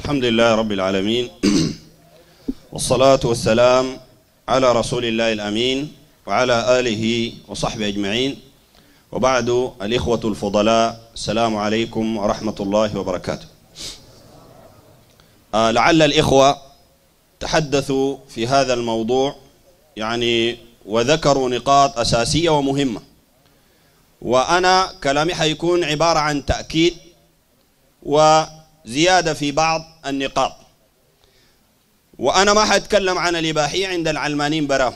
الحمد لله رب العالمين والصلاة والسلام على رسول الله الأمين وعلى آله وصحبه أجمعين، وبعد الإخوة الفضلاء، السلام عليكم ورحمة الله وبركاته. لعل الإخوة تحدثوا في هذا الموضوع وذكروا نقاط أساسية ومهمة، وأنا كلامي حيكون عبارة عن تأكيد وزيادة في بعض النقاط، وأنا ما حتكلم عن الإباحية عند العلمانيين براه،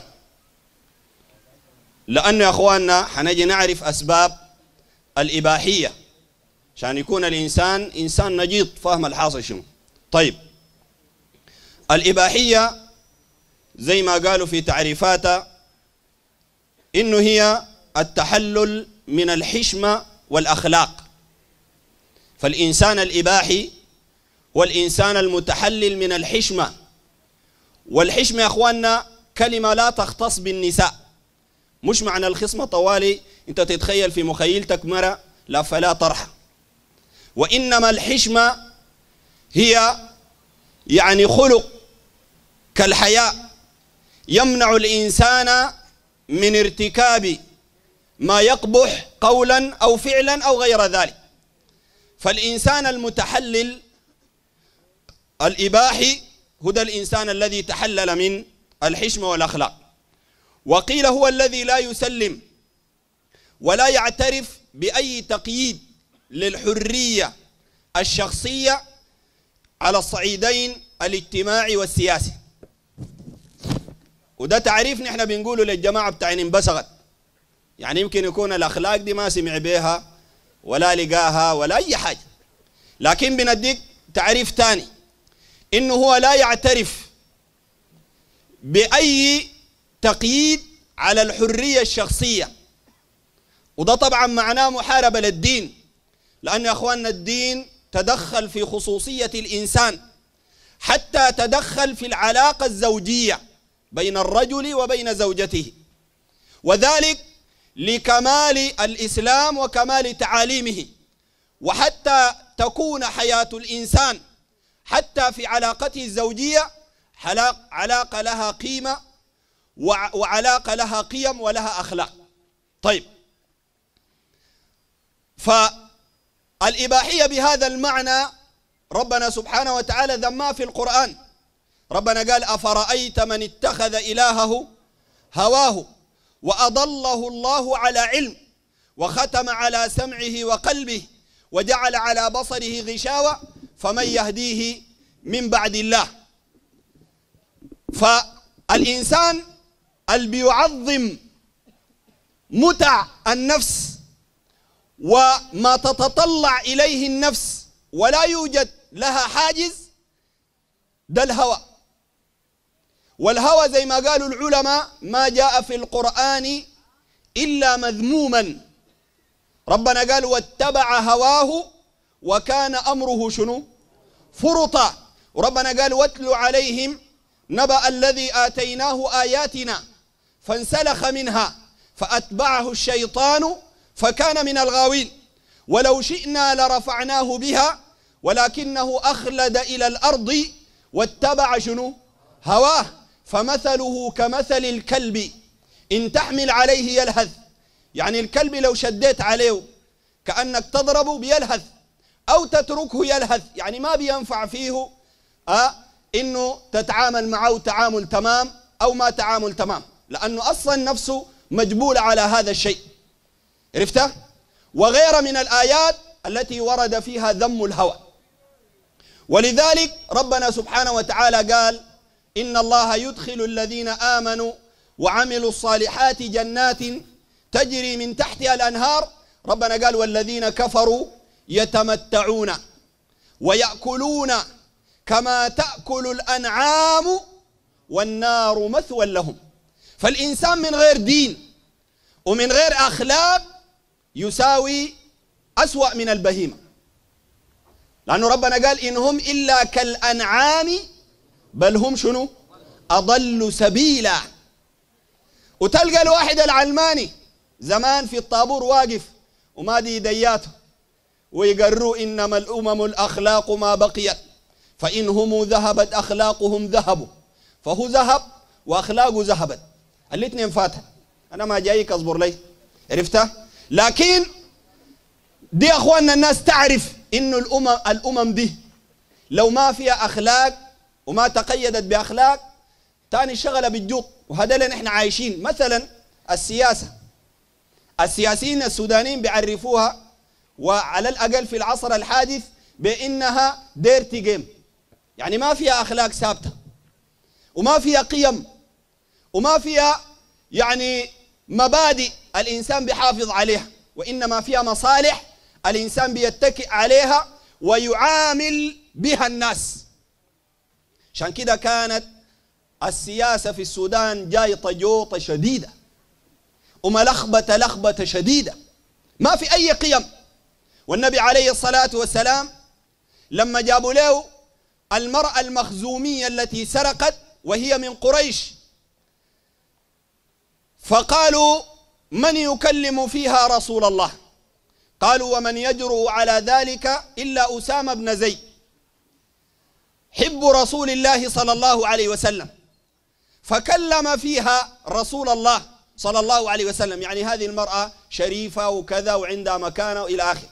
لأنه يا أخواننا حنجي نعرف أسباب الإباحية عشان يكون الإنسان إنسان نجيط فاهم الحاصل شنو. طيب، الإباحية زي ما قالوا في تعريفاتها إنه هي التحلل من الحشمة والأخلاق. فالإنسان الإباحي هو الإنسان المتحلل من الحشمة، والحشمة يا أخواننا كلمة لا تختص بالنساء، مش معنى الخصمة طوالي أنت تتخيل في مخيلتك مرة لا فلا طرحة، وإنما الحشمة هي خلق كالحياء يمنع الإنسان من ارتكاب ما يقبح قولا أو فعلا أو غير ذلك. فالإنسان المتحلل الإباحي هو الإنسان الذي تحلل من الحشمة والأخلاق، وقيل هو الذي لا يسلم ولا يعترف بأي تقييد للحرية الشخصية على الصعيدين الاجتماعي والسياسي. وده تعريف نحن بنقوله للجماعة بتاع انبسغت، يمكن يكون الأخلاق دي ما سمع بيها ولا لقاها ولا أي حاجة، لكن بنديك تعريف تاني إنه هو لا يعترف بأي تقييد على الحرية الشخصية، وده طبعا معناه محاربة للدين، لأن يا أخواننا الدين تدخل في خصوصية الإنسان حتى تدخل في العلاقة الزوجية بين الرجل وبين زوجته، وذلك لكمال الإسلام وكمال تعاليمه، وحتى تكون حياة الإنسان حتى في علاقته الزوجية علاقة لها قيمة وعلاقة لها قيم ولها أخلاق. طيب، فالإباحية بهذا المعنى ربنا سبحانه وتعالى ذمها في القرآن. ربنا قال: أفرأيت من اتخذ إلهه هواه وأضله الله على علم وختم على سمعه وقلبه وجعل على بصره غشاوة فمن يهديه من بعد الله. فالإنسان اللي بيعظم متع النفس وما تتطلع إليه النفس ولا يوجد لها حاجز، ده الهوى. والهوى زي ما قالوا العلماء ما جاء في القرآن إلا مذموما. ربنا قال: واتبع هواه وكان أمره شنو؟ فرطا. وربنا قال: واتل عليهم نبأ الذي آتيناه آياتنا فانسلخ منها فأتبعه الشيطان فكان من الغاوين ولو شئنا لرفعناه بها ولكنه أخلد إلى الأرض واتبع شنو؟ هواه فمثله كمثل الكلب إن تحمل عليه يلهث. الكلب لو شديت عليه كأنك تضربه بيلهث أو تتركه يلهث، ما بينفع فيه إنه تتعامل معه تعامل تمام أو ما تعامل تمام، لأنه أصلا نفسه مجبولة على هذا الشيء. عرفته؟ وغير من الآيات التي ورد فيها ذم الهوى. ولذلك ربنا سبحانه وتعالى قال: إن الله يدخل الذين آمنوا وعملوا الصالحات جنات تجري من تحتها الأنهار. ربنا قال: والذين كفروا يتمتعون ويأكلون كما تأكل الأنعام والنار مثوى لهم. فالإنسان من غير دين ومن غير أخلاق يساوي أسوأ من البهيمة، لأنه ربنا قال: إنهم إلا كالأنعام بل هم شنو؟ أضل سبيلا. وتلقى الواحد العلماني زمان في الطابور واقف وما دي يدياته ويقروا إنما الأمم الأخلاق ما بقيت، فإنهم ذهبت أخلاقهم ذهبوا، فهو ذهب وأخلاقه ذهبت، الاثنين فاتها. أنا ما جايك أصبر لي، عرفتها؟ لكن دي أخواننا الناس تعرف إنه الأمم دي لو ما فيها أخلاق وما تقيدت بأخلاق تاني شغلة بالجوط، وهذا اللي نحن عايشين. مثلا السياسيين السودانيين بيعرفوها وعلى الأقل في العصر الحادث بأنها ديرتي جيم، يعني ما فيها أخلاق ثابتة وما فيها قيم وما فيها يعني مبادئ الإنسان بيحافظ عليها، وإنما فيها مصالح الإنسان بيتكئ عليها ويعامل بها الناس. عشان كده كانت السياسة في السودان جايطة جوطة شديدة وملخبطة لخبطة شديدة، ما في أي قيم. والنبي عليه الصلاة والسلام لما جابوا له المرأة المخزومية التي سرقت وهي من قريش، فقالوا من يكلم فيها رسول الله؟ قالوا ومن يجرؤ على ذلك إلا أسامة بن زيد حب رسول الله صلى الله عليه وسلم، فكلم فيها رسول الله صلى الله عليه وسلم، يعني هذه المرأة شريفة وكذا وعندها مكانة إلى آخر.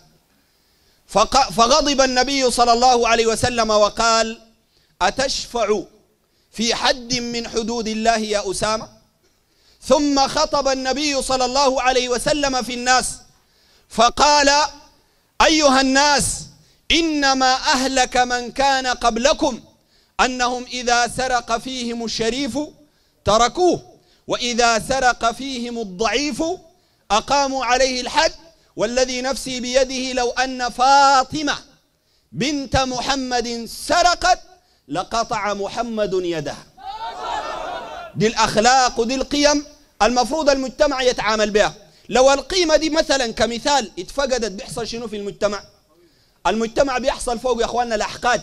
فغضب النبي صلى الله عليه وسلم وقال أتشفع في حد من حدود الله يا أسامة؟ ثم خطب النبي صلى الله عليه وسلم في الناس فقال أيها الناس إنما أهلك من كان قبلكم أنهم إذا سرق فيهم الشريف تركوه، وإذا سرق فيهم الضعيف أقاموا عليه الحد، والذي نفسي بيده لو أن فاطمة بنت محمد سرقت لقطع محمد يدها. دي الأخلاق ودي القيم المفروض المجتمع يتعامل بها. لو القيمة دي مثلا كمثال اتفقدت بيحصل شنو في المجتمع؟ المجتمع بيحصل فوق يا أخواننا الأحقاد.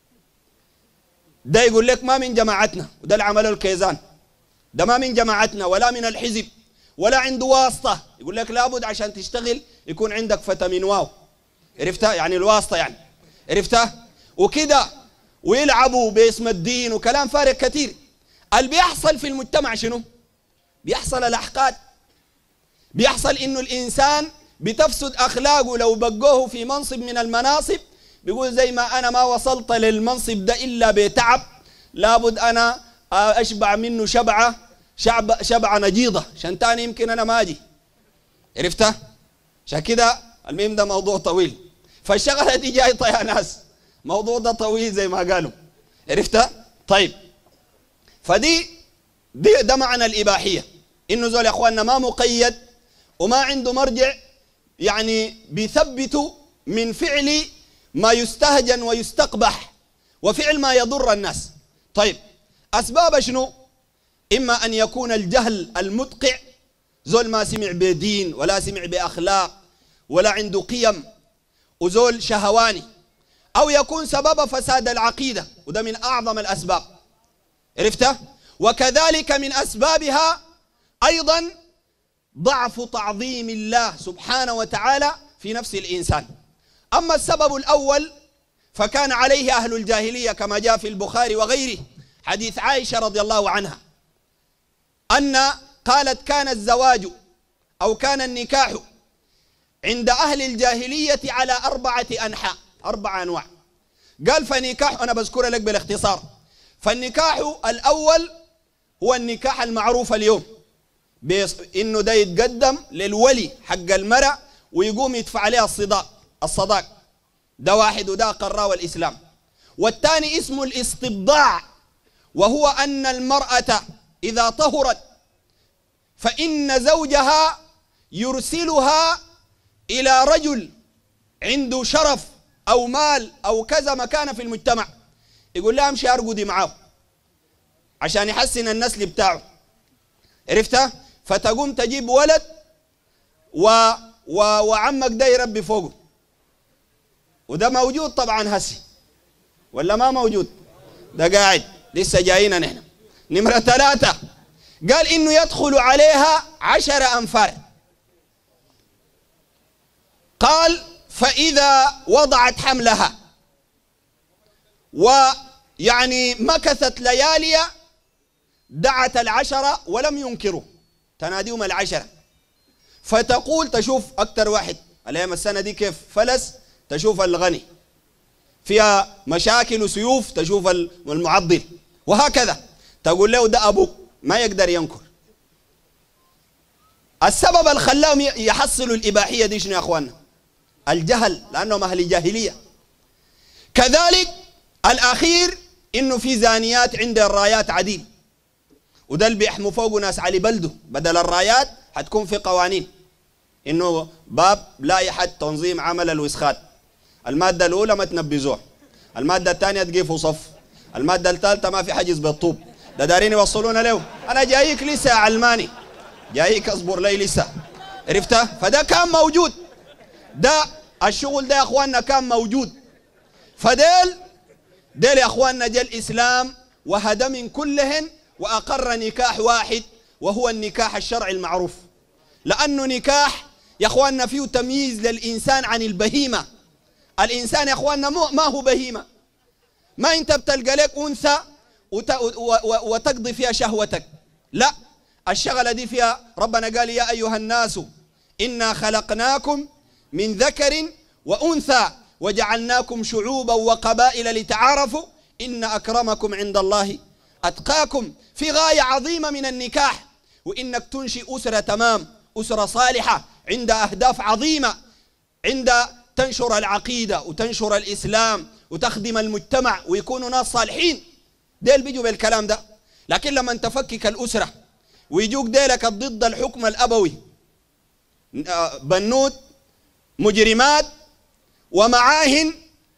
ده يقول لك ما من جماعتنا، وده اللي عمله الكيزان، ده ما من جماعتنا ولا من الحزب ولا عنده واسطة. يقول لك لابد عشان تشتغل يكون عندك فتى من واو، عرفتها؟ يعني الواسطة يعني، عرفتها؟ وكده ويلعبوا باسم الدين وكلام فارغ كثير. اللي بيحصل في المجتمع شنو؟ بيحصل الأحقاد، بيحصل إنه الإنسان بتفسد أخلاقه لو بقوه في منصب من المناصب، بيقول زي ما أنا ما وصلت للمنصب ده إلا بتعب، لابد أنا أشبع منه شبعة نجيضة عشان تاني يمكن أنا ما أجي، عرفتها؟ عشان كده المهم ده موضوع طويل، فالشغلة دي جايطة يا ناس، موضوع ده طويل زي ما قالوا، عرفتها؟ طيب ده معنى الإباحية، إنه زول يا أخواننا ما مقيد وما عنده مرجع، يعني بيثبتوا من فعل ما يستهجن ويستقبح وفعل ما يضر الناس. طيب أسباب شنو؟ إما أن يكون الجهل المدقع، زول ما سمع بدين ولا سمع بأخلاق ولا عنده قيم وزول شهواني، أو يكون سبب فساد العقيدة، وده من أعظم الأسباب، عرفته؟ وكذلك من أسبابها أيضا ضعف تعظيم الله سبحانه وتعالى في نفس الإنسان. أما السبب الأول فكان عليه أهل الجاهلية كما جاء في البخاري وغيره حديث عائشة رضي الله عنها أن قالت كان الزواج أو كان النكاح عند أهل الجاهلية على 4 أنحاء، 4 أنواع. قال فنكاح، أنا بذكر لك بالاختصار، فالنكاح الأول هو النكاح المعروف اليوم، إنه ده يتقدم للولي حق المرأة ويقوم يدفع عليها الصداق، ده واحد وده قراه الإسلام. والثاني اسمه الاستبضاع، وهو أن المرأة إذا طهرت فإن زوجها يرسلها إلى رجل عنده شرف أو مال أو كذا مكانة في المجتمع، يقول لها امشي أرقدي معاه عشان يحسن النسل بتاعه، عرفتها؟ فتقوم تجيب ولد وعمك ده يربي فوقه، وده موجود طبعا هسي ولا ما موجود؟ ده قاعد لسه جاينا نحن. نمرة 3 قال إنه يدخل عليها 10 أنفار، قال فإذا وضعت حملها ويعني مكثت ليالي، دعت العشرة ولم ينكروا، تناديهم العشرة، فتقول تشوف أكتر واحد الأيام السنة دي كيف فلس، تشوف الغني فيها مشاكل وسيوف، تشوف المعضل، وهكذا تقول له ده أبوك، ما يقدر ينكر. السبب اللي خلاهم يحصلوا الإباحية دي شنو يا أخوانا؟ الجهل، لأنهم أهل جاهلية. كذلك الأخير إنه في زانيات عند الرايات عديل، وده اللي بيحموا فوقه ناس علي بلده، بدل الرايات حتكون في قوانين إنه باب لائحة تنظيم عمل الوسخات، المادة الأولى ما تنبذوها، المادة الثانية تقيفوا صف، المادة الثالثة ما في حجز بالطوب، ده دارين يوصلونا له. أنا جايك لسه يا علماني، جايك اصبر لي لسه، عرفتها؟ فده كان موجود، ده الشغل ده يا اخواننا كان موجود. فديل يا اخواننا جاء الاسلام وهدى من كلهن واقر نكاح واحد، وهو النكاح الشرعي المعروف، لانه نكاح يا اخواننا فيه تمييز للانسان عن البهيمه. الانسان يا اخواننا ما هو بهيمه، ما انت بتلقى لك انثى وتقضي فيها شهوتك، لا، الشغلة دي فيها ربنا قال يا أيها الناس إنا خلقناكم من ذكر وأنثى وجعلناكم شعوبا وقبائل لتعارفوا إن أكرمكم عند الله أتقاكم. في غاية عظيمة من النكاح، وإنك تنشئ أسرة تمام، أسرة صالحة عند أهداف عظيمة، عند تنشر العقيدة وتنشر الإسلام وتخدم المجتمع ويكونوا ناس صالحين. ديل بيجوا بالكلام ده. لكن لما تفكك الأسرة ويجوك ديلك ضد الحكم الأبوي، بنوت مجرمات ومعاهن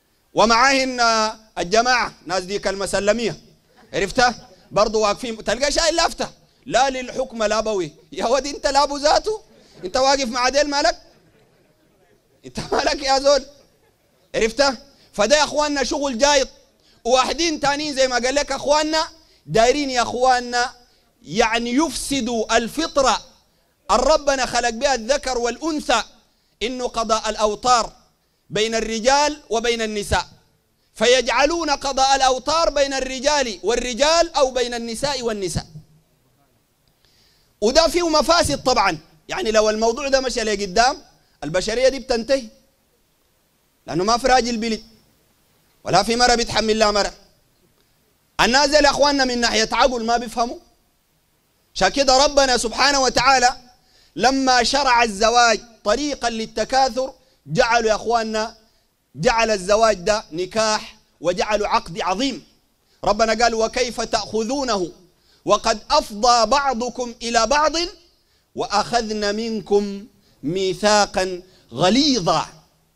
الجماعة ناس ديك المسلمية، عرفتها؟ برضو واقفين تلقى شايل لافتة لا للحكم الأبوي. يا ودي انت لابو ذاته، انت واقف مع ديل مالك؟ انت مالك يا زول؟ عرفتها؟ فده يا اخواننا شغل جايط. وواحدين تانيين زي ما قال لك اخواننا دايرين يا اخواننا يعني يفسدوا الفطرة ربنا خلق بها الذكر والأنثى، إنه قضاء الأوطار بين الرجال وبين النساء، فيجعلون قضاء الأوطار بين الرجال والرجال أو بين النساء والنساء. وده فيه مفاسد طبعا، يعني لو الموضوع ده مشى لقدام البشرية دي بتنتهي، لأنه ما في راجل بلد ولا في مرة بيتحمل لها مرة. الناس يا أخواننا من ناحية عقل ما بيفهموا. عشان كده ربنا سبحانه وتعالى لما شرع الزواج طريقا للتكاثر جعلوا يا اخواننا جعل الزواج ده نكاح وجعلوا عقد عظيم. ربنا قال وكيف تأخذونه وقد أفضى بعضكم إلى بعض وأخذن منكم ميثاقا غليظا.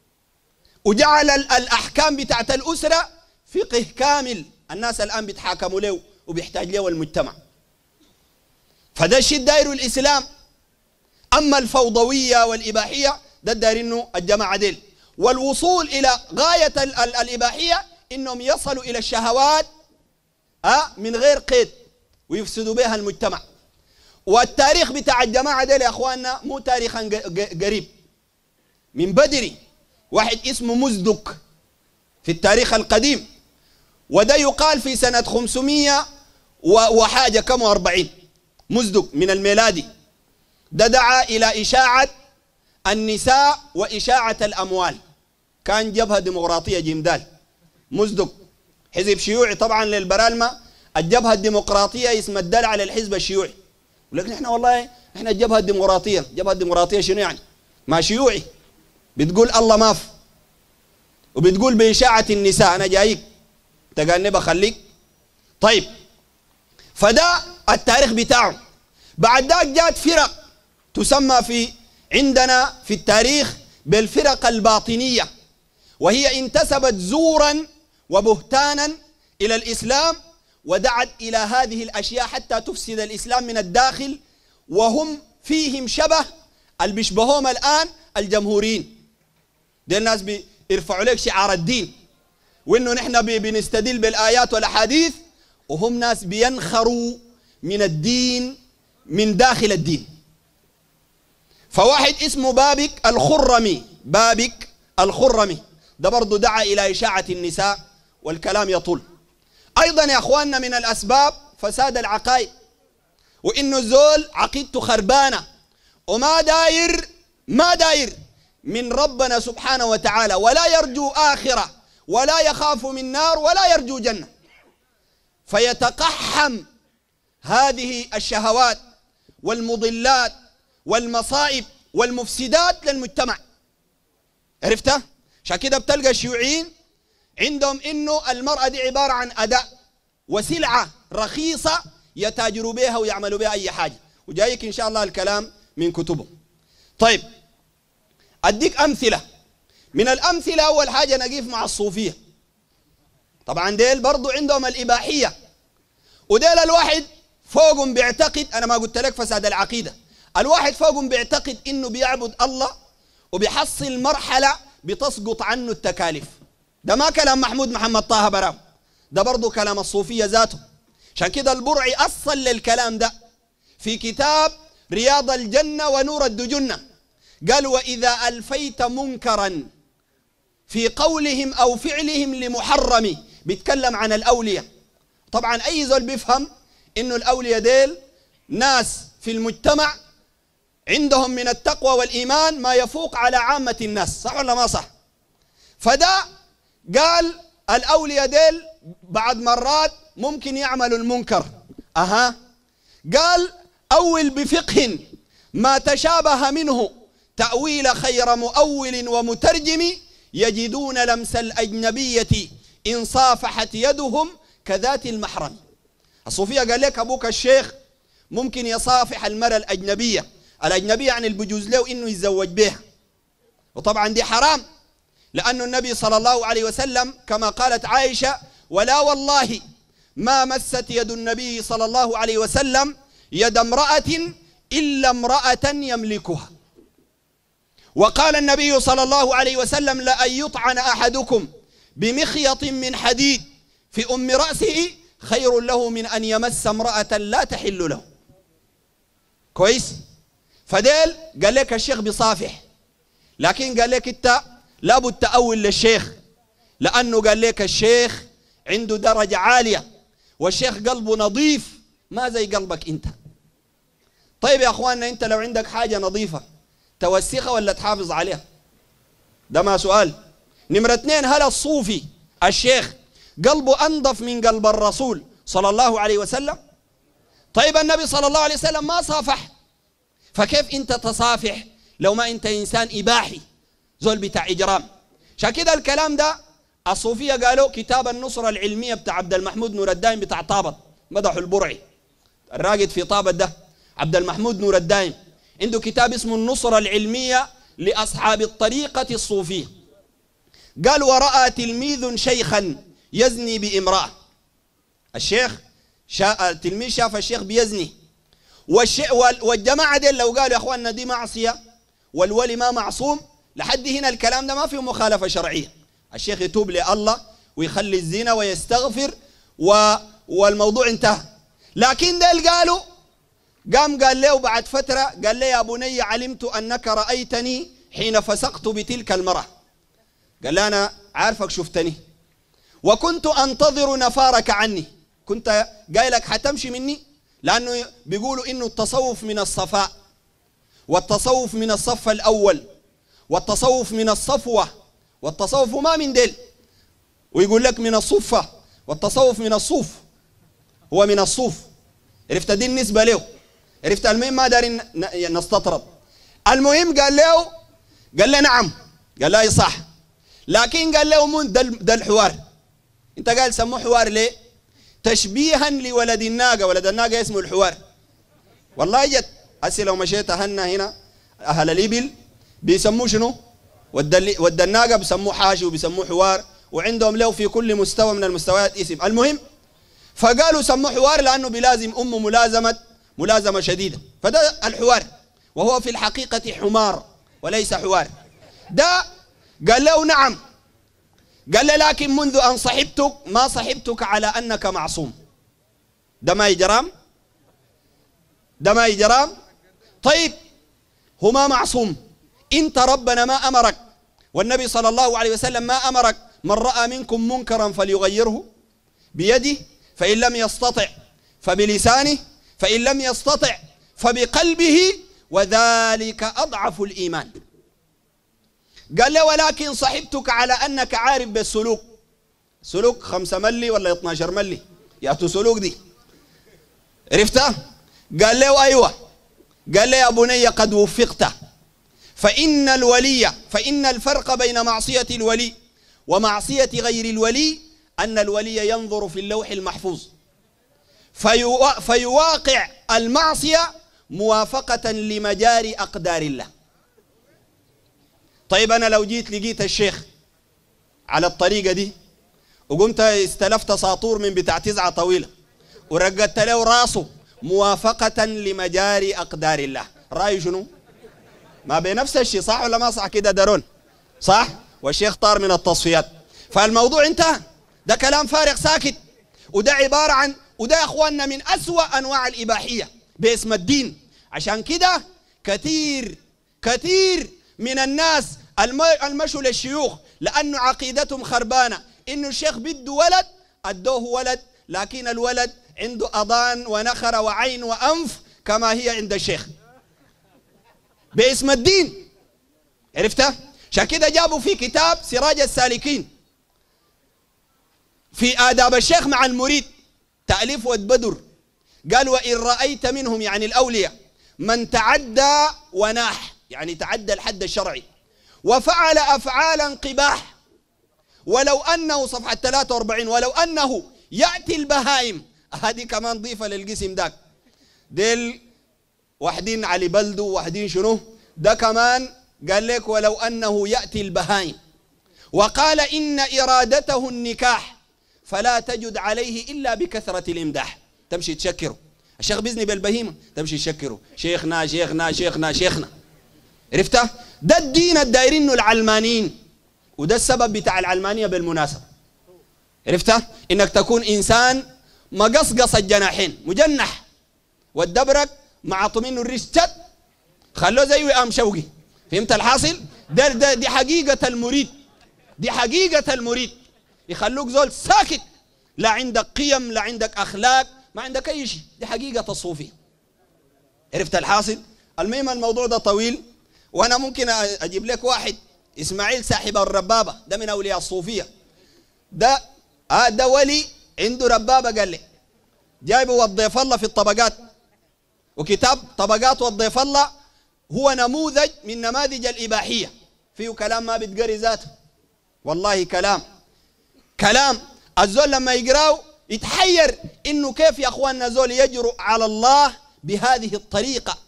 وجعل الأحكام بتاعت الأسرة فقه كامل الناس الآن بيتحاكموا له وبيحتاج له المجتمع. فده الشيء دايره الإسلام. أما الفوضوية والإباحية ده دايرينه الجماعة ديل، والوصول إلى غاية الإباحية إنهم يصلوا إلى الشهوات من غير قيد ويفسدوا بها المجتمع. والتاريخ بتاع الجماعة ديل يا أخواننا مو تاريخا قريب، من بدري واحد اسمه مزدك في التاريخ القديم، وده يقال في سنة 500 وحاجة كم 40 مزدك من الميلادي. ده دعا إلى إشاعة النساء وإشاعة الأموال، كان جبهة ديمقراطية جمدال. مزدك حزب شيوعي طبعا للبرالمة، الجبهة الديمقراطية اسم الدلع على الحزب الشيوعي. ولكن احنا والله احنا الجبهة الديمقراطية، الجبهة الديمقراطية شنو يعني؟ ما شيوعي بتقول الله ماف وبتقول بإشاعة النساء أنا جايك تقال بخليك. طيب فده التاريخ بتاعه. بعد ذاك جاءت فرق تسمى في عندنا في التاريخ بالفرق الباطنية، وهي انتسبت زورا وبهتانا إلى الإسلام ودعت إلى هذه الأشياء حتى تفسد الإسلام من الداخل، وهم فيهم شبه اللي بيشبههم الآن الجمهوريين. دي الناس بيرفعوا لك شعار الدين وإنه نحن بنستدل بالآيات والأحاديث، وهم ناس بينخروا من الدين من داخل الدين. فواحد اسمه بابك الخرمي ده برضو دعا إلى إشاعة النساء والكلام يطول. أيضا يا أخواننا من الأسباب فساد العقائد، وإنه الزول عقيدته خربانة وما داير من ربنا سبحانه وتعالى، ولا يرجو آخرة ولا يخاف من نار ولا يرجو جنة، فيتقحم هذه الشهوات والمضلات والمصائب والمفسدات للمجتمع. عرفتها؟ عشان كده بتلقى الشيوعيين عندهم إنه المرأة دي عبارة عن أداة وسلعة رخيصة يتاجروا بها ويعملوا بها أي حاجة، وجايك إن شاء الله الكلام من كتبهم. طيب أديك أمثلة. من الأمثلة أول حاجة نقيف مع الصوفية. طبعا ديل برضو عندهم الإباحية، وديل الواحد فوقهم بيعتقد، أنا ما قلت لك فساد العقيدة، الواحد فوقهم بيعتقد إنه بيعبد الله وبيحصل مرحلة بتسقط عنه التكاليف. ده ما كلام محمد طه برام، ده برضو كلام الصوفية ذاته. عشان كده البرعي أصل للكلام ده في كتاب رياض الجنة ونور الدجنة، قال: وإذا ألفيت منكرا في قولهم أو فعلهم لمحرم، بيتكلم عن الأولياء. طبعا أي زول بيفهم إنه الأولياء ديل ناس في المجتمع عندهم من التقوى والإيمان ما يفوق على عامة الناس، صح ولا ما صح؟ فده قال الأولياء ديل بعد مرات ممكن يعملوا المنكر. قال: أول بفقه ما تشابه منه تأويل خير مؤول ومترجم، يجدون لمس الأجنبية إن صافحت يدهم كذات المحرم. الصوفية قال لك أبوك الشيخ ممكن يصافح المرأة الأجنبية يعني اللي بيجوز له إنه يتزوج بها، وطبعا دي حرام، لأن النبي صلى الله عليه وسلم كما قالت عائشة: ولا والله ما مست يد النبي صلى الله عليه وسلم يد امرأة إلا امرأة يملكها. وقال النبي صلى الله عليه وسلم: لأن يطعن أحدكم بمخيط من حديد في أم رأسه خير له من أن يمس امرأة لا تحل له. كويس؟ فديل قال لك الشيخ بصافح، لكن قال لك انت لابد تأول للشيخ، لأنه قال لك الشيخ عنده درجة عالية والشيخ قلبه نظيف ما زي قلبك انت. طيب يا اخواننا، انت لو عندك حاجة نظيفة توسخها ولا تحافظ عليها؟ ده ما سؤال. نمرة 2، هل الصوفي الشيخ قلبه أنظف من قلب الرسول صلى الله عليه وسلم؟ طيب النبي صلى الله عليه وسلم ما صافح، فكيف انت تصافح لو ما انت انسان اباحي زول بتاع اجرام؟ عشان كده الكلام ده الصوفيه قالوا كتاب النصره العلميه بتاع عبد المحمود نور الدايم بتاع طابط، مدحوا البرعي الراقد في طابط ده عبد المحمود نور الدايم عنده كتاب اسمه النصره العلميه لاصحاب الطريقه الصوفيه. قال: ورأى تلميذ شيخا يزني بامراه. الشيخ التلميذ شاف الشيخ بيزني، والجماعة دي لو قالوا يا أخواننا دي معصية والولي ما معصوم، لحد هنا الكلام ده ما فيه مخالفة شرعية، الشيخ يتوب لله ويخلي الزنا ويستغفر والموضوع انتهى. لكن ديل قالوا قال له بعد فترة، قال لي: يا بني علمت أنك رأيتني حين فسقت بتلك المرأة. قال لي: أنا عارفك شفتني وكنت أنتظر نفارك عني، كنت قايلك حتمشي مني، لأنه بيقولوا إنه التصوف من الصفاء، والتصوف من الصف الأول، والتصوف من الصفوة، والتصوف ما من ديل، ويقول لك من الصفة، والتصوف من الصوف، هو من الصوف. عرفت دي النسبة له؟ عرفت؟ المهم ما دارين نستطرد. المهم قال له نعم، قال له صح، لكن قال له ده الحوار. انت قال سموه حوار ليه؟ تشبيها لولد الناقة، ولد الناقة اسمه الحوار. والله جد هسه لو مشيت هنا أهل الإبل بيسموه شنو؟ ود الناقة بيسموه حاشي وبيسموه حوار، وعندهم له في كل مستوى من المستويات اسم. المهم فقالوا سموه حوار لأنه بلازم أمه ملازمة شديدة، فده الحوار، وهو في الحقيقة حمار وليس حوار. ده قال له نعم، قال له لكن منذ أن صحبتك ما صحبتك على أنك معصوم. ده ما يجرام؟ ده ما يجرام؟ طيب هو ما معصوم، انت ربنا ما أمرك والنبي صلى الله عليه وسلم ما أمرك من رأى منكم منكرا فليغيره بيده فإن لم يستطع فبلسانه فإن لم يستطع فبقلبه وذلك أضعف الإيمان. قال له ولكن صحبتك على أنك عارف بالسلوك. سلوك 5 ملي ولا 12 ملي يأتوا سلوك دي، عرفتها؟ قال له أيوة. قال له يا بني قد وفقت، فإن الفرق بين معصية الولي ومعصية غير الولي أن الولي ينظر في اللوح المحفوظ فيواقع المعصية موافقة لمجاري أقدار الله. طيب أنا لو جيت لقيت الشيخ على الطريقة دي وقمت استلفت ساطور من بتاع 9 طويلة ورقدت له راسه موافقة لمجاري أقدار الله، رأي شنو؟ ما بنفس الشيء، صح ولا ما صح كده درون؟ صح؟ والشيخ طار من التصفيات، فالموضوع انتهى. ده كلام فارغ ساكت، وده عبارة عن، وده يا اخواننا من أسوأ أنواع الإباحية باسم الدين. عشان كده كثير من الناس المشوا للشيوخ لأنه عقيدتهم خربانة، إنه الشيخ بده ولد أدوه ولد، لكن الولد عنده أضان ونخر وعين وأنف كما هي عند الشيخ باسم الدين، عرفتها؟ عشان كده جابوا في كتاب سراج السالكين في آداب الشيخ مع المريد تأليف ود بدر، قال وإن رأيت منهم يعني الأولياء من تعدى وناح، يعني تعدى الحد الشرعي وفعل أفعالا قباح، ولو أنه صفحة 43 ولو أنه يأتي البهائم، هذه كمان ضيفة للقسم داك، ديل واحدين علي بلدو واحدين شنو ده كمان، قال لك ولو أنه يأتي البهائم وقال إن إرادته النكاح فلا تجد عليه إلا بكثرة الإمداح، تمشي تشكره الشيخ بإذن بالبهيمة، تمشي تشكره شيخنا شيخنا شيخنا شيخنا، عرفته؟ ده الدين الدايرينه العلمانيين، وده السبب بتاع العلمانية بالمناسبة، عرفته؟ إنك تكون إنسان مقصقص الجناحين مجنح والدبرك مع طمين الرشتت خلوه زي وئام شوقي، فهمت الحاصل؟ دي حقيقة المريد، دي حقيقة المريد، يخلوك زول ساكت، لا عندك قيم لا عندك أخلاق ما عندك أي شيء، دي حقيقة الصوفي، عرفت الحاصل؟ المهم الموضوع ده طويل، وأنا ممكن أجيب لك واحد إسماعيل صاحب الربابة، ده من أولياء الصوفية، ده ولي عنده ربابة، قال لي جايبه والضيف الله في الطبقات، وكتاب طبقات والضيف الله هو نموذج من نماذج الإباحية، فيه كلام ما بتقري ذاته، والله كلام الزول لما يقرأه يتحير إنه كيف يا أخواننا زول يجرؤ على الله بهذه الطريقة.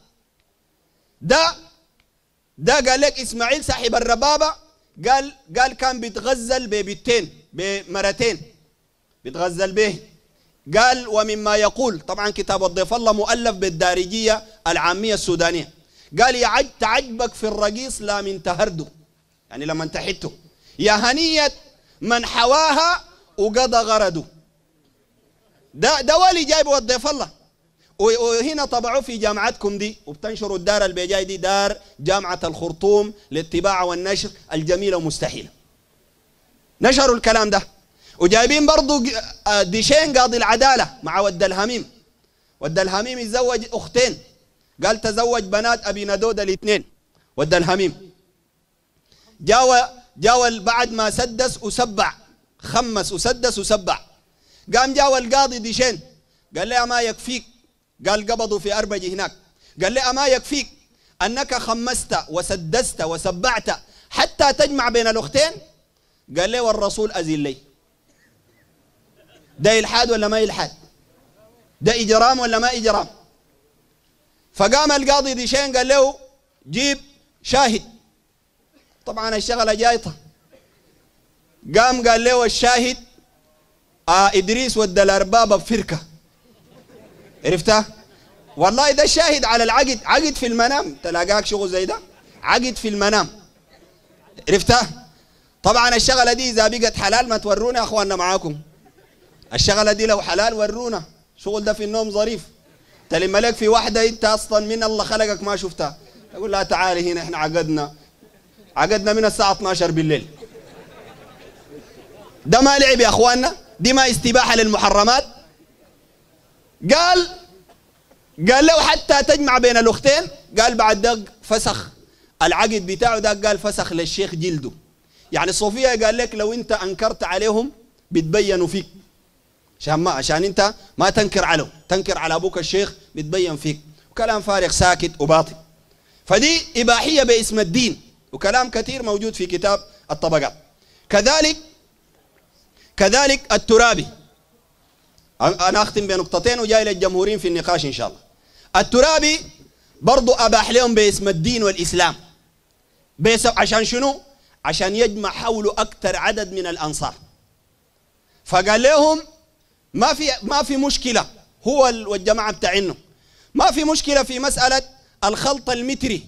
ده قال لك إسماعيل صاحب الربابة قال كان بيتغزل ببيتين بمرتين بيتغزل به، قال ومما يقول، طبعا كتاب الضيف الله مؤلف بالدارجية العامية السودانية، قال تعجبك في الرقيص لا من تهرده، يعني لما انتحته يا هنية من حواها وقضى غرده. ده ولي جايبه الضيف الله، وهنا طبعوه في جامعتكم دي، وبتنشروا الدار البيجاي دي دار جامعة الخرطوم للطباعة والنشر الجميلة ومستحيلة، نشروا الكلام ده، وجايبين برضو ديشين قاضي العدالة مع ود الهميم، ود الهميم يتزوج أختين، قال تزوج بنات أبي ندود الاثنين، ود الهميم جاوى بعد ما سدس وسبع، خمس وسدس وسبع، قام جاوى القاضي ديشين قال لي أما يكفيك، قال قبضوا في أربجي هناك، قال لي أما يكفيك أنك خمست وسدست وسبعت حتى تجمع بين الأختين؟ قال لي والرسول أزل لي. ده إلحاد ولا ما إلحاد؟ ده إجرام ولا ما إجرام؟ فقام القاضي ديشين قال له جيب شاهد، طبعا الشغلة جايطة، قام قال له الشاهد إدريس ود الأرباب بفركة، عرفتها؟ والله ده الشاهد على العقد، عقد في المنام، تلاقاك شغل زي ده عقد في المنام، عرفتها؟ طبعا الشغلة دي إذا بقت حلال ما تورونا يا أخواننا معاكم، الشغلة دي لو حلال ورونا، شغل ده في النوم ظريف، تلم لك في واحدة أنت أصلا من الله خلقك ما شفتها، تقول لها تعالي هنا إحنا عقدنا من الساعة 12 بالليل، ده ما لعب يا أخواننا، دي ما استباحة للمحرمات. قال له حتى تجمع بين الأختين، قال بعد ده فسخ العقد بتاعه، ده قال فسخ للشيخ جلده. يعني صوفيا قال لك لو انت انكرت عليهم بتبينوا فيك، عشان انت ما تنكر عليهم، تنكر على ابوك الشيخ بتبين فيك، وكلام فارغ ساكت وباطل. فدي إباحية باسم الدين، وكلام كثير موجود في كتاب الطبقات. كذلك الترابي، أنا أختم بنقطتين وجاي للجمهورين في النقاش إن شاء الله. الترابي برضو أباح لهم باسم الدين والإسلام، عشان شنو؟ عشان يجمع حوله أكثر عدد من الأنصار. فقال لهم ما في مشكلة، هو والجماعة بتاعينه ما في مشكلة في مسألة الخلط المتري.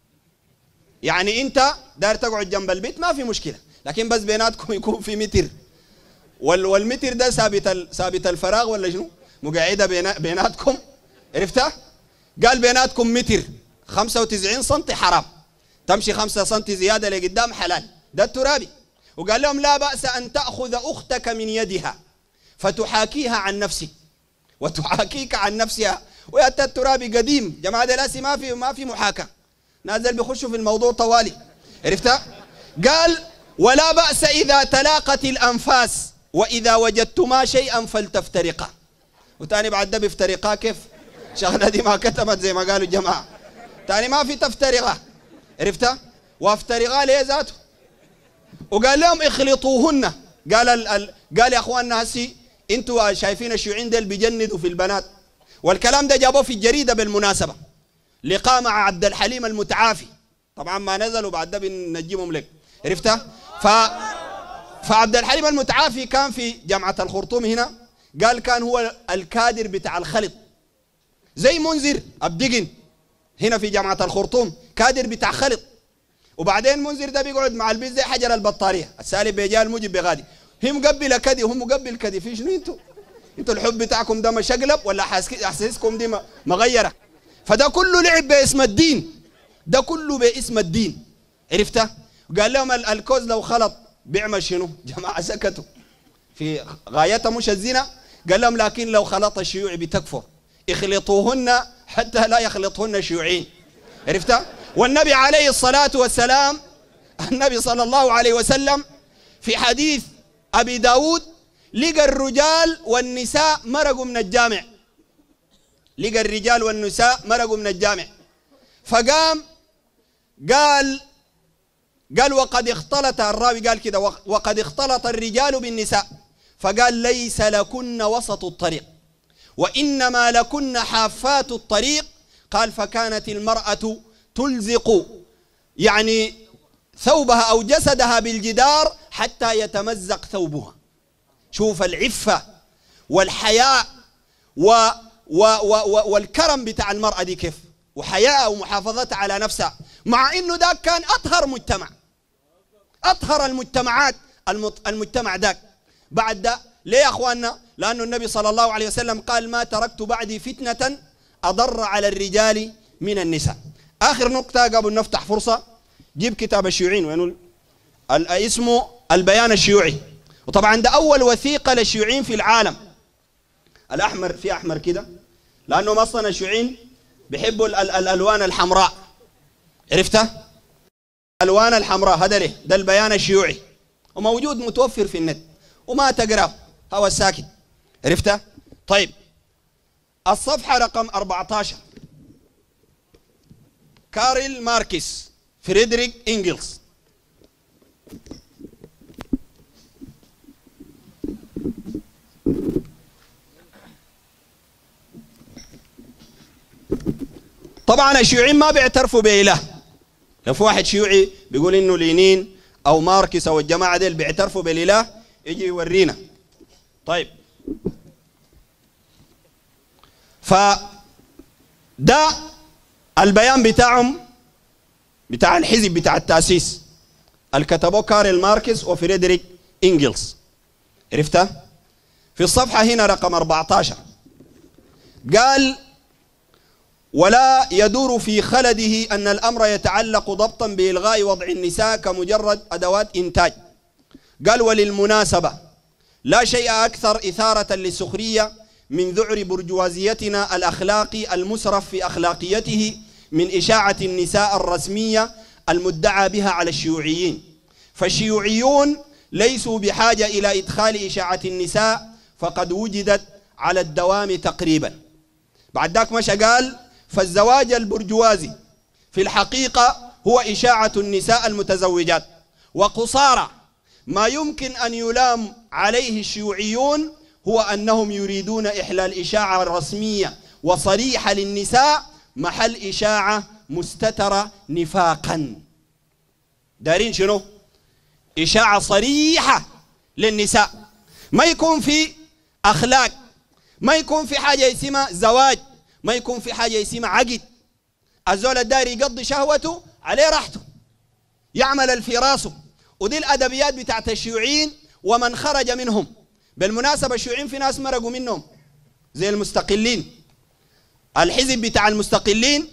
يعني أنت داير تقعد جنب البيت ما في مشكلة، لكن بس بيناتكم يكون في متر، والمتر ده ثابت الفراغ ولا شنو؟ مقعدة بيناتكم، عرفتها؟ قال بيناتكم متر 95 سنتي حرام، تمشي 5 سنتي زيادة لقدام حلال. ده الترابي. وقال لهم لا بأس أن تأخذ أختك من يدها فتحاكيها عن نفسك وتحاكيك عن نفسها. ويأتى الترابي قديم، جماعة الأسي ما في محاكاة، نازل بيخشوا في الموضوع طوالي، عرفتها؟ قال ولا بأس إذا تلاقت الأنفاس وإذا وجدتما شيئا فلتفترقا. وتاني بعد ده بيفترقا كيف؟ شغلة دي ما كتمت زي ما قالوا الجماعة، تاني ما في تفترقا، عرفتها؟ وافترقا ليه ذاته. وقال لهم اخلطوهن. قال يا اخواننا هسي انتوا شايفين الشيوعيين ديل بيجندوا في البنات، والكلام ده جابوه في الجريدة بالمناسبة، لقاء مع عبد الحليم المتعافي، طبعا ما نزلوا بعد ده بنجيبهم لك، عرفتها؟ فعبد الحليم المتعافي كان في جامعة الخرطوم هنا، قال كان هو الكادر بتاع الخلط، زي منذر أبدقن هنا في جامعة الخرطوم كادر بتاع خلط. وبعدين منذر ده بيقعد مع البيت زي حجر البطارية، السالب بيجي الموجب بغادي، هي مقبلة كدي وهم مقبل كدي، في شنو انتوا الحب بتاعكم ده مشقلب ولا احاسيسكم دي مغيرة؟ فده كله لعب باسم الدين، ده كله باسم الدين، عرفته؟ قال لهم الكوز لو خلط بيعمل شنو؟ جماعة سكتوا في غايته مش الزنا. قال لهم لكن لو خلط الشيوعي بتكفر، اخلطوهن حتى لا يخلطهن الشيوعيين، عرفته؟ والنبي عليه الصلاة والسلام، النبي صلى الله عليه وسلم في حديث أبي داود لقى الرجال والنساء مرقوا من الجامع، لقى الرجال والنساء مرقوا من الجامع، فقام قال وقد اختلط، الراوي قال كده وقد اختلط الرجال بالنساء، فقال ليس لكن وسط الطريق وإنما لكن حافات الطريق. قال فكانت المرأة تلزق يعني ثوبها أو جسدها بالجدار حتى يتمزق ثوبها. شوف العفة والحياء والكرم بتاع المرأة دي كيف، وحياء ومحافظتها على نفسها، مع إنه ذاك كان أطهر مجتمع، أطهر المجتمعات، المجتمع ذاك. بعد ده ليه يا أخواننا؟ لأنه النبي صلى الله عليه وسلم قال ما تركت بعدي فتنة أضر على الرجال من النساء. آخر نقطة قبل نفتح فرصة، جيب كتاب الشيوعيين وينه اسمه البيان الشيوعي، وطبعا ده أول وثيقة للشيوعيين في العالم. الأحمر في أحمر كده لأنه أصلا الشيوعيين بيحبوا الألوان الحمراء، عرفتها؟ الألوان الحمراء هذا ليه؟ ده البيان الشيوعي، وموجود متوفر في النت وما تقرأ هو الساكت، عرفتها؟ طيب الصفحة رقم 14، كارل ماركس فريدريك إنجلز. طبعا الشيوعيين ما بيعترفوا بإله، لو في واحد شيوعي بيقول إنه لينين أو ماركس أو الجماعة ديل بيعترفوا بالإله يجي يورينا. طيب فده البيان بتاعهم بتاع الحزب بتاع التأسيس الكتبوه كارل ماركس وفريدريك إنجلز، عرفتها؟ في الصفحة هنا رقم 14 قال ولا يدور في خلده أن الأمر يتعلق ضبطا بإلغاء وضع النساء كمجرد أدوات إنتاج. قال وللمناسبة لا شيء أكثر إثارة للسخرية من ذعر برجوازيتنا الأخلاقي المسرف في أخلاقيته من إشاعة النساء الرسمية المدعى بها على الشيوعيين. فالشيوعيون ليسوا بحاجة إلى إدخال إشاعة النساء، فقد وجدت على الدوام تقريبا. بعد ذاك مشى قال: فالزواج البرجوازي في الحقيقة هو إشاعة النساء المتزوجات. وقصارى ما يمكن أن يلام عليه الشيوعيون هو أنهم يريدون إحلال إشاعة رسمية وصريحة للنساء محل إشاعة مستترة نفاقا. دارين شنو؟ إشاعة صريحة للنساء، ما يكون في أخلاق، ما يكون في حاجة اسمها زواج، ما يكون في حاجة اسمها عقد. الزول الداري يقضي شهوته عليه راحته، يعمل الفراسه. ودي الأدبيات بتاعت الشيوعيين ومن خرج منهم. بالمناسبة الشيوعيين في ناس مرقوا منهم زي المستقلين. الحزب بتاع المستقلين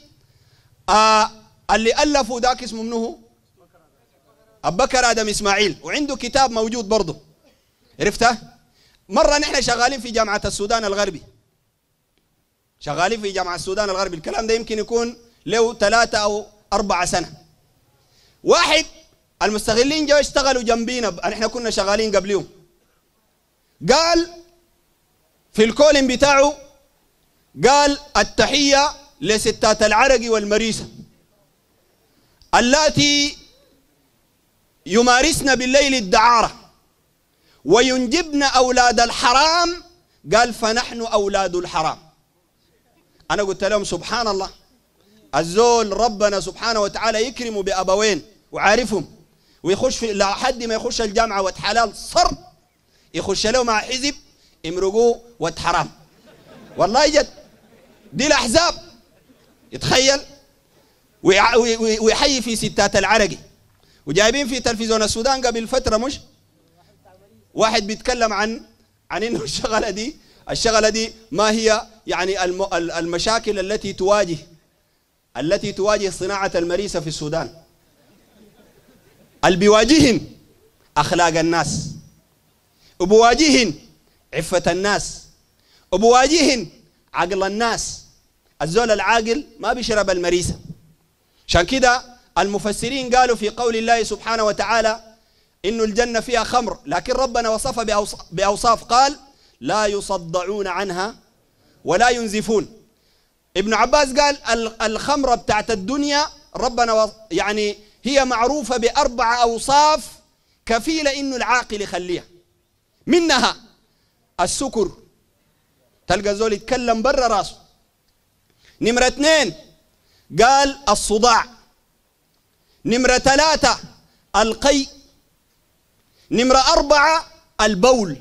اللي ألفوا ذاك اسمه منه أبو بكر آدم إسماعيل، وعنده كتاب موجود برضه، عرفته؟ مرة نحن شغالين في جامعة السودان الغربي، شغالين في جامعة السودان الغربي، الكلام ده يمكن يكون له 3 أو 4 سنة. واحد المستغلين جو اشتغلوا جنبينا، نحن كنا شغالين قبليهم، قال في الكولين بتاعه، قال: التحية لستات العرقي والمريسة اللاتي يمارسن بالليل الدعارة وينجبن أولاد الحرام، قال: فنحن أولاد الحرام. أنا قلت لهم سبحان الله، الزول ربنا سبحانه وتعالى يكرمه بأبوين وعارفهم، ويخش في لحد ما يخش الجامعة واتحلال صر، يخش له مع حزب امرقوه واتحرام. والله جد دي الأحزاب، يتخيل ويحيي في ستات العرقي. وجايبين في تلفزيون السودان قبل فترة مش واحد بيتكلم عن انه الشغلة دي ما هي يعني المشاكل التي تواجه صناعة المريسة في السودان. اللي بيواجهن أخلاق الناس، وبواجهن عفة الناس، وبواجهن عقل الناس. الزول العاقل ما بيشرب المريسة. عشان كده المفسرين قالوا في قول الله سبحانه وتعالى إنه الجنة فيها خمر، لكن ربنا وصفها بأوصاف، قال: لا يصدعون عنها ولا ينزفون. ابن عباس قال الخمرة بتاعت الدنيا ربنا يعني هي معروفة ب4 أوصاف كفيلة إنه العاقل يخليها، منها السكر، تلقى زول يتكلم برا راسه. نمرة 2 قال الصداع. نمرة 3 القيء. نمرة 4 البول.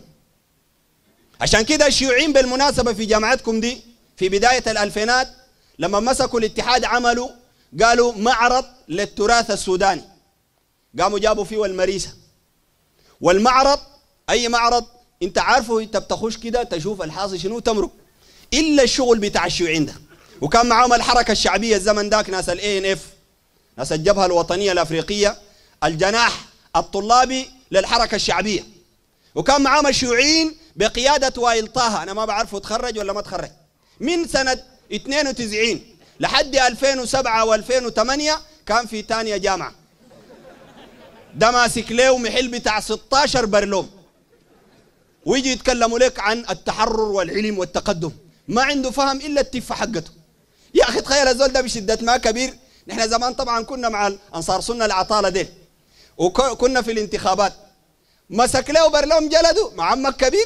عشان كده الشيوعيين بالمناسبة في جامعتكم دي في بداية الألفينات لما مسكوا الاتحاد عملوا قالوا معرض للتراث السوداني، قاموا جابوا فيه المريسة. والمعرض أي معرض أنت عارفه، أنت بتخش كده تشوف الحاصل شنو تمرق، إلا الشغل بتاع الشيوعيين ده. وكان معاهم الحركة الشعبية الزمن داك، ناس الANF، ناس الجبهة الوطنية الأفريقية، الجناح الطلابي للحركة الشعبية. وكان معاهم الشيوعيين بقيادة وائل طه، أنا ما بعرفه تخرج ولا ما تخرج، من سنة 92 لحد 2007 و2008 كان في تانية جامعة. ده ماسك له محل بتاع 16 برلوم، ويجي يتكلموا لك عن التحرر والعلم والتقدم، ما عنده فهم إلا التفة حقته. يا أخي تخيل الزول ده بشدة ما كبير. نحن زمان طبعا كنا مع الأنصار سنة العطالة ديل، وكنا في الانتخابات، مسك له برلوم جلده مع عمك كبير،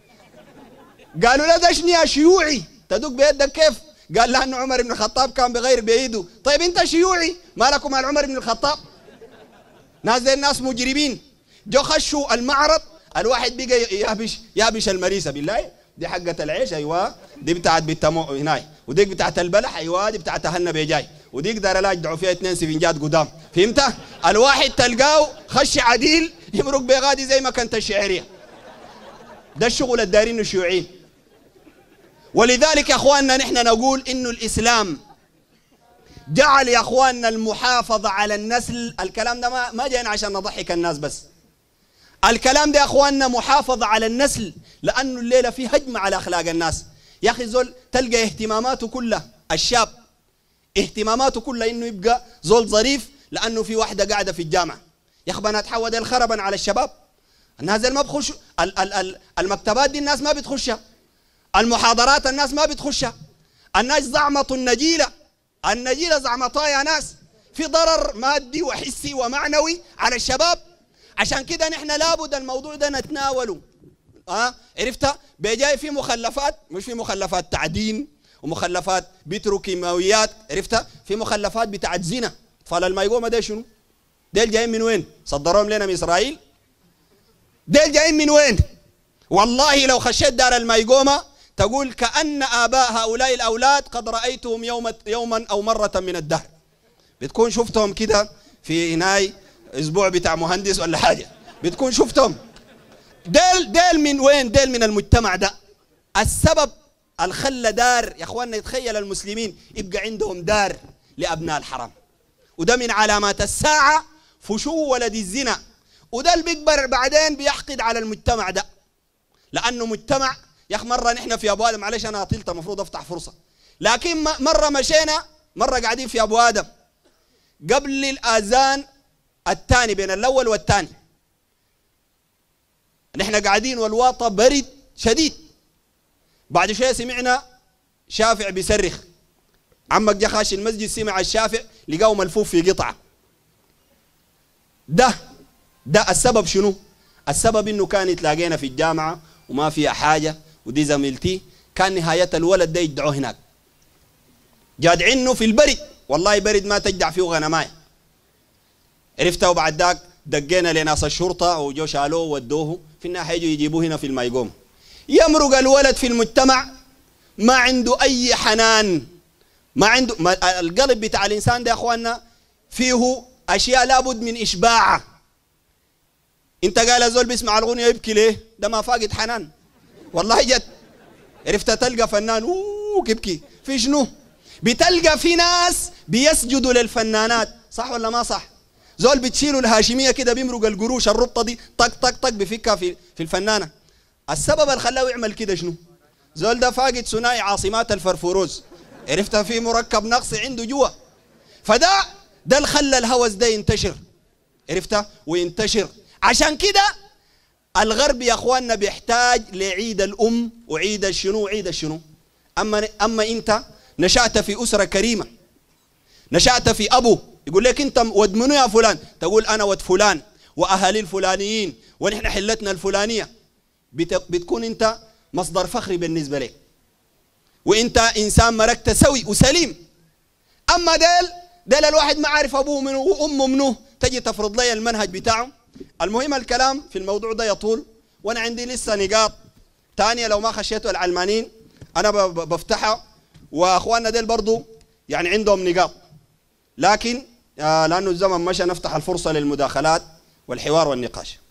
قالوا له ده شنو يا شيوعي تدق بيدك كيف؟ قال لأنه عمر بن الخطاب كان بغير بيده. طيب أنت شيوعي ما لكم مع عمر بن الخطاب؟ ناس زي الناس مجرمين. جو خشوا المعرض، الواحد بقى يابش المريسة، بالله دي حقة العيش، أيوة دي بتاعت بيتمو هناي، ودي بتاعت البلح، أيوة دي بتاعت هنا بيجاي، ودي يقدر لا يجدعوا فيها 2 سفنجات قدام، فهمت؟ الواحد تلقاه خش عديل يمرق بغادي زي ما كانت الشعرية. ده الشغل الدارين الشيوعيين. ولذلك يا أخواننا نحن نقول إنه الإسلام جعل يا أخواننا المحافظة على النسل. الكلام ده ما جاينا عشان نضحك الناس بس. الكلام ده يا اخواننا محافظة على النسل، لأنه الليلة في هجمة على أخلاق الناس. يا أخي زول تلقى اهتماماته كلها، الشاب اهتماماته كلها إنه يبقى زول ظريف لأنه في واحدة قاعدة في الجامعة. يا أخي بنات حوا ديل خربا على الشباب. الناس ما بخشوا المكتبات دي، الناس ما بتخشها. المحاضرات الناس ما بتخشها. الناس زعمة النجيلة زعمتها يا ناس، في ضرر مادي وحسي ومعنوي على الشباب. عشان كده نحن لابد الموضوع ده نتناوله. عرفتها؟ بيجاي في مخلفات، مش في مخلفات تعدين ومخلفات بتروكيماويات، عرفتها؟ في مخلفات بتاعت زنا. اطفال الميقومه ده شنو؟ ديل جايين من وين؟ صدروهم لنا من اسرائيل؟ ديل جايين من وين؟ والله لو خشيت دار الميقومه تقول كأن آباء هؤلاء الأولاد قد رأيتهم يوما أو مرة من الدهر. بتكون شفتهم كده في هناي أسبوع بتاع مهندس ولا حاجة، بتكون شفتهم. ديل من وين؟ ديل من المجتمع ده. السبب الخلى دار يا اخواننا، يتخيل المسلمين يبقى عندهم دار لأبناء الحرام، وده من علامات الساعة فشو ولد الزنا. وده اللي بيكبر بعدين بيحقد على المجتمع ده، لأنه مجتمع. يا أخي مرة نحن في أبو آدم، معلش أنا طلت المفروض أفتح فرصة، لكن مرة مشينا، مرة قاعدين في أبو آدم قبل الآذان الثاني، بين الأول والثاني نحن قاعدين والواطة برد شديد. بعد شوية سمعنا شافع بيصرخ. عمك جا خاش المسجد سمع الشافع لقاه ملفوف في قطعة. ده السبب شنو؟ السبب إنه كان يتلاقينا في الجامعة وما فيها حاجة، ودي زميلتي كان نهاية الولد ده يدعوه هناك، جادعينه في البرد، والله برد ما تجدع فيه غنماية، عرفته. وبعد ذاك دقينا لناس الشرطة وجو شالوه ودوه، في النهاية يجوا يجيبوه هنا في الميقوم. يمرق الولد في المجتمع ما عنده أي حنان، ما عنده القلب بتاع الإنسان ده يا أخواننا فيه أشياء لابد من إشباعها. أنت قال الزول بيسمع الغنية يبكي ليه؟ ده ما فاقد حنان، والله جد. عرفت تلقى فنان يبكي في شنو؟ بتلقى في ناس بيسجدوا للفنانات، صح ولا ما صح؟ زول بتشيلوا الهاشمية كده بيمرق القروش الربطة دي طق طق طق بفكها في الفنانة. السبب اللي خلاه يعمل كده شنو؟ زول ده فاقد ثنائي عاصمات الفرفوروز، عرفتها؟ في مركب نقص عنده جوا. فده اللي خلى الهوس ده ينتشر، عرفتها؟ وينتشر. عشان كده الغرب يا اخواننا بيحتاج لعيد الام وعيد الشنو وعيد الشنو. اما انت نشأت في اسره كريمه، نشأت في ابو يقول لك انت ود منو يا فلان، تقول انا ود فلان واهالي الفلانيين ونحن حلتنا الفلانيه، بتكون انت مصدر فخر بالنسبه لك، وانت انسان مركت سوي وسليم. اما ديل الواحد ما عارف ابوه منو وامه منو، تجي تفرض لي المنهج بتاعه. المهم الكلام في الموضوع ده يطول، وانا عندي لسه نقاط ثانيه لو ما خشيتوا العلمانيين انا بفتحها، واخواننا ديل برضو يعني عندهم نقاط، لكن لانه الزمن مشى نفتح الفرصه للمداخلات والحوار والنقاش.